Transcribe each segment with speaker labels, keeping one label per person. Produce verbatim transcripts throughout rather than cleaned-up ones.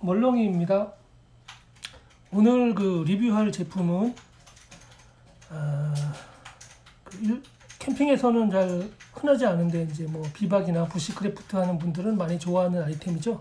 Speaker 1: 멀렁이입니다. 오늘 그 리뷰할 제품은 아, 그 일, 캠핑에서는 잘 흔하지 않은데 이제 뭐 비박이나 부시크래프트 하는 분들은 많이 좋아하는 아이템이죠.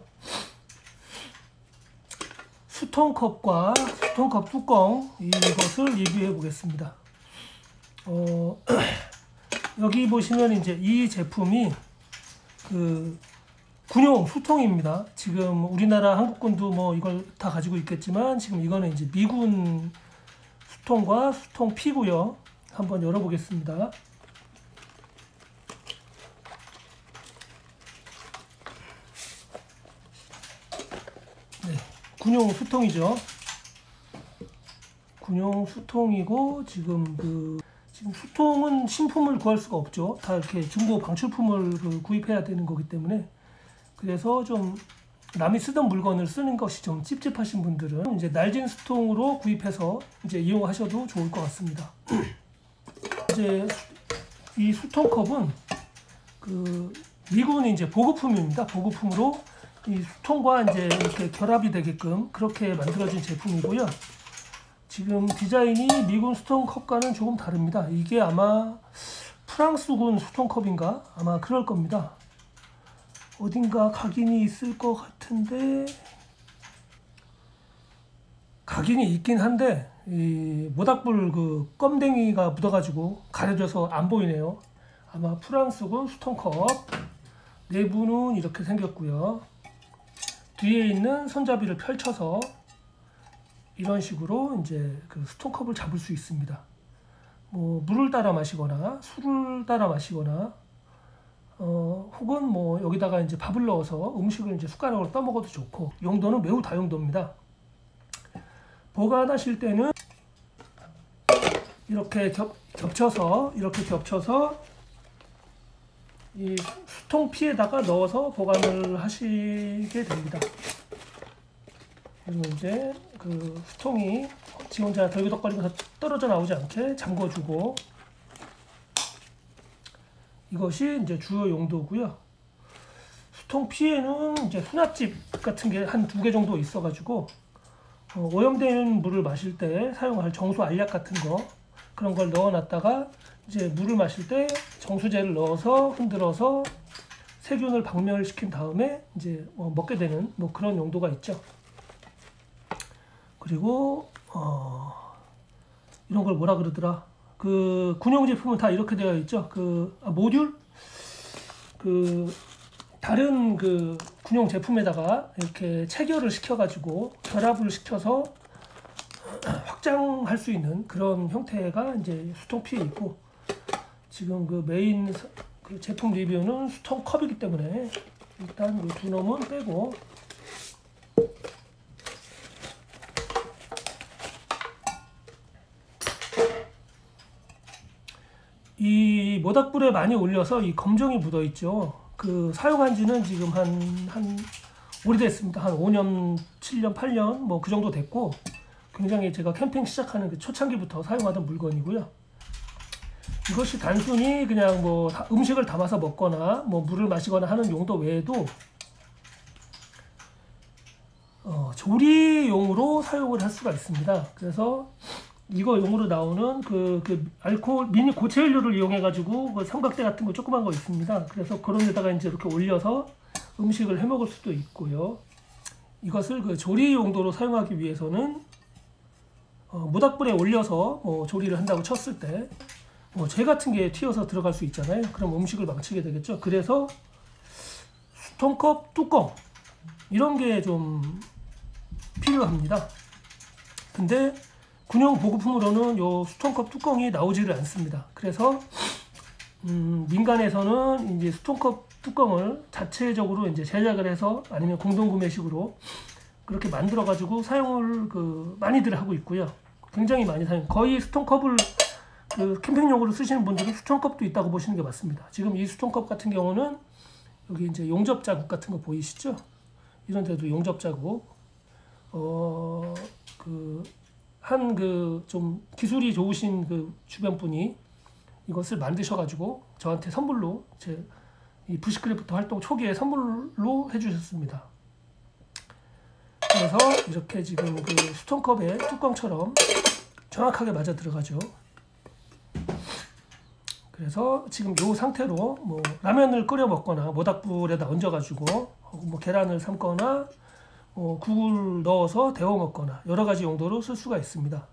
Speaker 1: 수통컵과 수통컵 뚜껑 이것을 리뷰해 보겠습니다. 어, 여기 보시면 이제 이 제품이 그 군용 수통입니다. 지금 우리나라 한국군도 뭐 이걸 다 가지고 있겠지만 지금 이거는 이제 미군 수통과 수통 피고요. 한번 열어보겠습니다. 네, 군용 수통이죠. 군용 수통이고 지금 그 지금 수통은 신품을 구할 수가 없죠. 다 이렇게 중고 방출품을 구입해야 되는 거기 때문에. 그래서 좀 남이 쓰던 물건을 쓰는 것이 좀 찝찝하신 분들은 이제 날진 수통으로 구입해서 이제 이용하셔도 좋을 것 같습니다. 이제 이 수통컵은 그 미군이 이제 보급품입니다. 보급품으로 이 수통과 이제 이렇게 결합이 되게끔 그렇게 만들어진 제품이고요. 지금 디자인이 미군 수통컵과는 조금 다릅니다. 이게 아마 프랑스군 수통컵인가? 아마 그럴 겁니다. 어딘가 각인이 있을 것 같은데 각인이 있긴 한데 이 모닥불 그 껌댕이가 묻어가지고 가려져서 안 보이네요. 아마 프랑스군 수통컵. 내부는 이렇게 생겼고요. 뒤에 있는 손잡이를 펼쳐서 이런 식으로 이제 그 수통컵을 잡을 수 있습니다. 뭐 물을 따라 마시거나 술을 따라 마시거나 어, 혹은 뭐 여기다가 이제 밥을 넣어서 음식을 이제 숟가락으로 떠먹어도 좋고, 용도는 매우 다용도입니다. 보관하실 때는 이렇게 겹, 겹쳐서 이렇게 겹쳐서 이 수통피에다가 넣어서 보관을 하시게 됩니다. 그리고 이제 그 수통이 지 혼자 덜그덕거리면서 떨어져 나오지 않게 잠궈주고, 이것이 이제 주요 용도고요. 수통 피에는 이제 수납집 같은 게 한 두 개 정도 있어가지고 어, 오염된 물을 마실 때 사용할 정수 알약 같은 거 그런 걸 넣어놨다가 이제 물을 마실 때 정수제를 넣어서 흔들어서 세균을 박멸시킨 다음에 이제 뭐 먹게 되는 뭐 그런 용도가 있죠. 그리고 어, 이런 걸 뭐라 그러더라? 그 군용 제품은 다 이렇게 되어 있죠. 그 아, 모듈 그 다른 그 군용 제품에다가 이렇게 체결을 시켜가지고 결합을 시켜서 확장할 수 있는 그런 형태가 이제 수통피에 있고, 지금 그 메인 그 제품 리뷰는 수통컵이기 때문에 일단 이 두 놈은 빼고, 이 모닥불에 많이 올려서 이 검정이 묻어 있죠. 그 사용한 지는 지금 한, 한 오래됐습니다. 한 오 년, 칠 년, 팔 년 뭐 그 정도 됐고, 굉장히 제가 캠핑 시작하는 그 초창기부터 사용하던 물건이고요. 이것이 단순히 그냥 뭐 음식을 담아서 먹거나 뭐 물을 마시거나 하는 용도 외에도 어, 조리용으로 사용을 할 수가 있습니다. 그래서 이거 용으로 나오는 그, 그 알코올 미니 고체 연료를 이용해 가지고 그 삼각대 같은 거 조그만 거 있습니다. 그래서 그런 데다가 이제 이렇게 올려서 음식을 해 먹을 수도 있고요. 이것을 그 조리 용도로 사용하기 위해서는 어, 모닥불에 올려서 뭐 조리를 한다고 쳤을 때 뭐 재 같은 게 튀어서 들어갈 수 있잖아요. 그럼 음식을 망치게 되겠죠. 그래서 수통컵 뚜껑 이런 게 좀 필요합니다. 근데 군용 보급품으로는 요 수통컵 뚜껑이 나오지를 않습니다. 그래서 음, 민간에서는 이제 수통컵 뚜껑을 자체적으로 이제 제작을 해서 아니면 공동구매식으로 그렇게 만들어 가지고 사용을 그 많이들 하고 있고요. 굉장히 많이 사용. 거의 수통컵을 그 캠핑용으로 쓰시는 분들은 수통컵도 있다고 보시는 게 맞습니다. 지금 이 수통컵 같은 경우는 여기 이제 용접 자국 같은 거 보이시죠? 이런 데도 용접 자국. 어, 그 한 그 좀 기술이 좋으신 그 주변 분이 이것을 만드셔가지고 저한테 선물로 제 이 부시크래프트 활동 초기에 선물로 해주셨습니다. 들어가서 이렇게 지금 그 수통컵의 뚜껑처럼 정확하게 맞아 들어가죠. 그래서 지금 이 상태로 뭐 라면을 끓여 먹거나 모닥불에다 얹어가지고 뭐 계란을 삶거나 어, 국을 넣어서 데워 먹거나 여러 가지 용도로 쓸 수가 있습니다.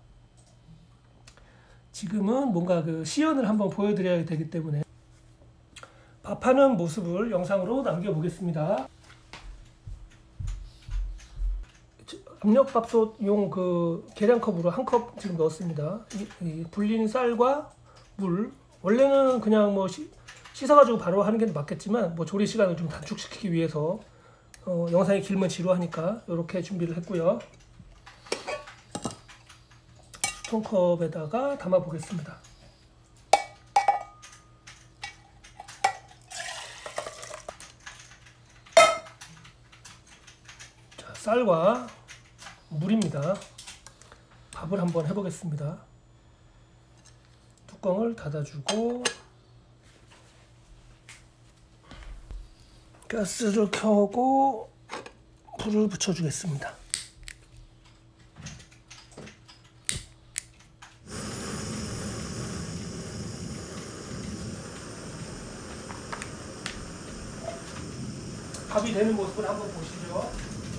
Speaker 1: 지금은 뭔가 그 시연을 한번 보여드려야 되기 때문에 밥하는 모습을 영상으로 남겨보겠습니다. 압력밥솥용 그 계량컵으로 한 컵 지금 넣었습니다. 이, 이 불린 쌀과 물, 원래는 그냥 뭐 시, 씻어가지고 바로 하는 게 맞겠지만 뭐 조리 시간을 좀 단축시키기 위해서 어, 영상이 길면 지루하니까 이렇게 준비를 했고요. 수통컵에다가 담아 보겠습니다. 자, 쌀과 물입니다. 밥을 한번 해보겠습니다. 뚜껑을 닫아주고 가스를 켜고 불을 붙여주겠습니다. 밥이 되는 모습을 한번 보시죠.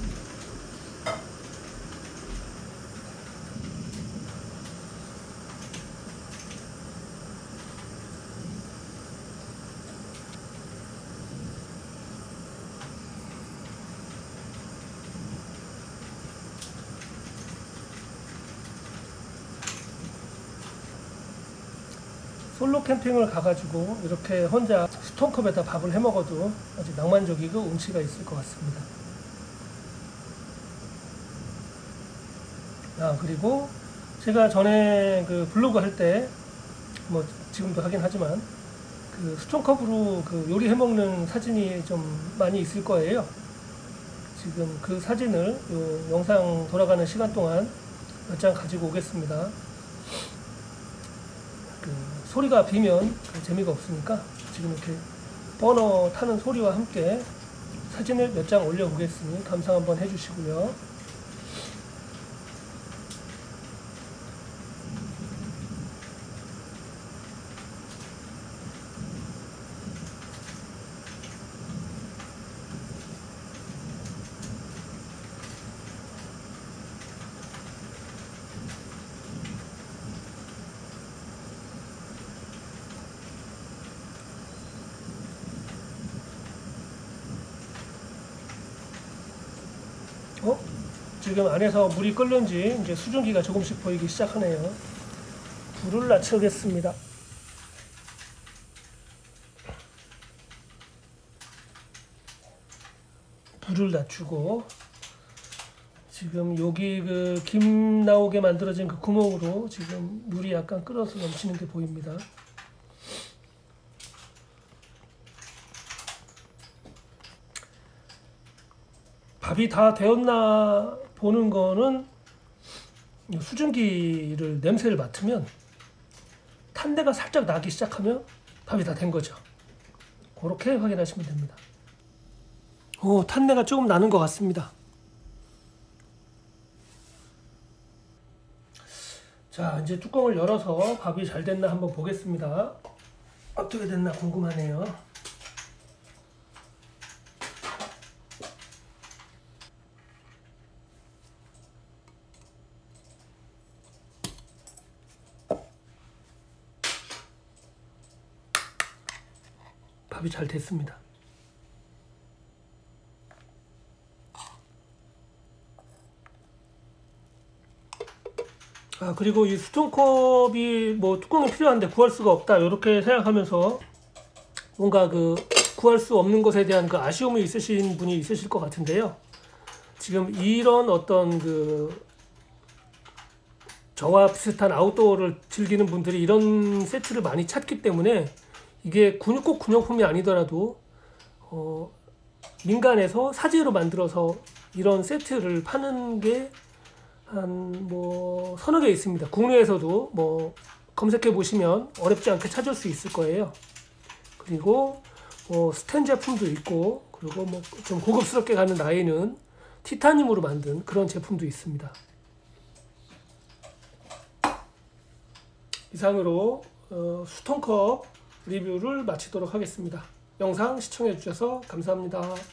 Speaker 1: 솔로 캠핑을 가가지고 이렇게 혼자 스톤컵에다 밥을 해 먹어도 아주 낭만적이고 운치가 있을 것 같습니다. 아, 그리고 제가 전에 그 블로그 할 때 뭐 지금도 하긴 하지만 그 스톤컵으로 그 요리 해 먹는 사진이 좀 많이 있을 거예요. 지금 그 사진을 요 영상 돌아가는 시간 동안 몇 장 가지고 오겠습니다. 그 소리가 비면 그 재미가 없으니까 지금 이렇게 버너 타는 소리와 함께 사진을 몇 장 올려 보겠으니 감상 한번 해주시고요. 어? 지금 안에서 물이 끓는지 이제 수증기가 조금씩 보이기 시작하네요. 불을 낮추겠습니다. 불을 낮추고 지금 여기 그 김 나오게 만들어진 그 구멍으로 지금 물이 약간 끓어서 넘치는 게 보입니다. 밥이 다 되었나 보는 거는 수증기를 냄새를 맡으면 탄내가 살짝 나기 시작하면 밥이 다 된 거죠. 그렇게 확인하시면 됩니다. 오, 탄내가 조금 나는 것 같습니다. 자, 이제 뚜껑을 열어서 밥이 잘 됐나 한번 보겠습니다. 어떻게 됐나 궁금하네요. 밥이 잘 됐습니다. 아, 그리고 이 수통컵이 뭐 뚜껑이 필요한데 구할 수가 없다 이렇게 생각하면서 뭔가 그 구할 수 없는 것에 대한 그 아쉬움이 있으신 분이 있으실 것 같은데요. 지금 이런 어떤 그 저와 비슷한 아웃도어를 즐기는 분들이 이런 세트를 많이 찾기 때문에 이게 꼭 군용품이 아니더라도 어, 민간에서 사제로 만들어서 이런 세트를 파는 게 한 뭐 서너 개 있습니다. 국내에서도 뭐 검색해 보시면 어렵지 않게 찾을 수 있을 거예요. 그리고 뭐 스텐 제품도 있고, 그리고 뭐 좀 고급스럽게 가는 나이는 티타늄으로 만든 그런 제품도 있습니다. 이상으로 어, 수통컵 리뷰를 마치도록 하겠습니다. 영상 시청해 주셔서 감사합니다.